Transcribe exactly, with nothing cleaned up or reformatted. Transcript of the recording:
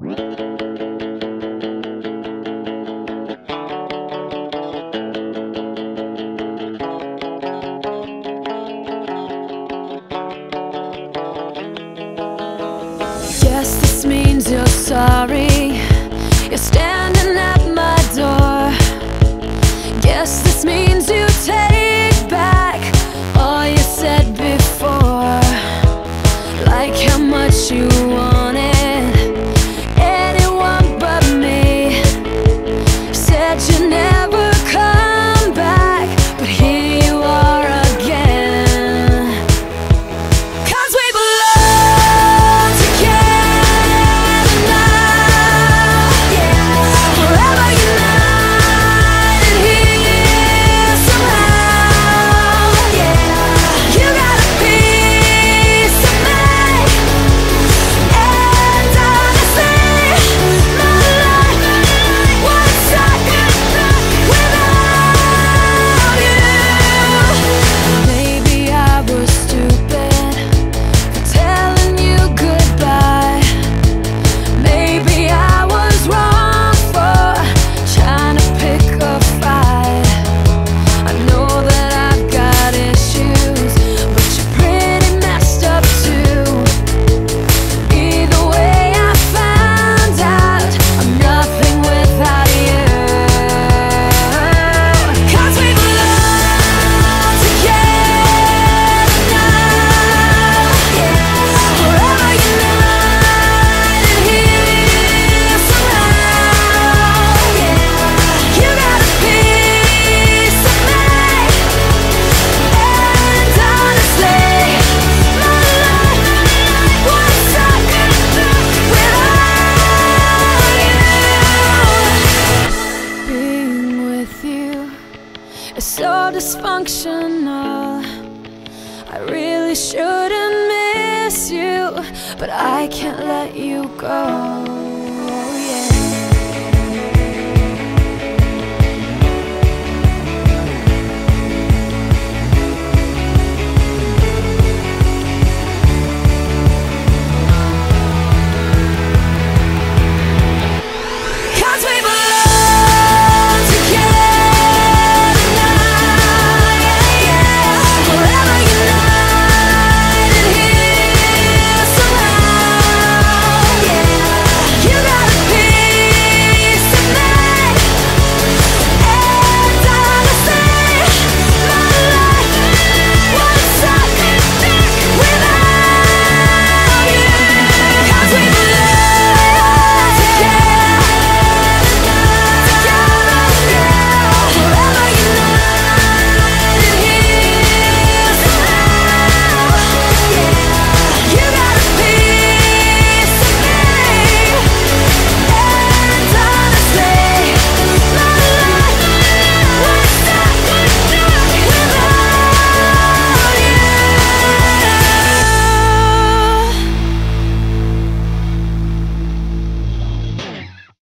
Guess this means you're sorry. You're standing at my door. Guess this means you take back all you said before. Like how much you wanted anyone but me. Said you'd never come back, but here you are again. 'Cause we belong together now, yeah. Forever united here somehow, yeah. You got a piece of me, and honestly, my life would suck without you. Maybe I was stupid for telling you goodbye. Maybe I was wrong for trying to pick a fight. I know that I've got issues, but you're pretty messed up too. Either way, I found out I'm nothing without you. 'Cause we belong together now, yeah. Forever united here somehow, yeah. You got a piece of me, and honestly, my life would suck without you. Being with you is so dysfunctional. I really shouldn't miss you, but I can't let you go.